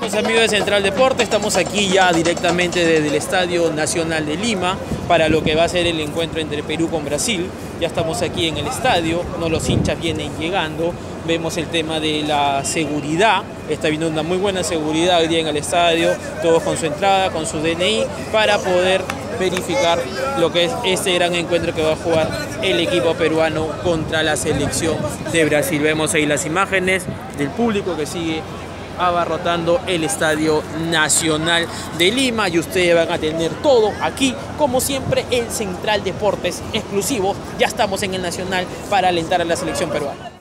Pues amigos de Central Deporte, estamos aquí ya directamente desde el Estadio Nacional de Lima para lo que va a ser el encuentro entre Perú con Brasil. Ya estamos aquí en el estadio, no, los hinchas vienen llegando, vemos el tema de la seguridad, está habiendo una muy buena seguridad hoy día en el estadio, todos con su entrada, con su DNI, para poder verificar lo que es este gran encuentro que va a jugar el equipo peruano contra la selección de Brasil. Vemos ahí las imágenes del público que sigue abarrotando el Estadio Nacional de Lima y ustedes van a tener todo aquí, como siempre, en Central Deportes exclusivo. Ya estamos en el Nacional para alentar a la selección peruana.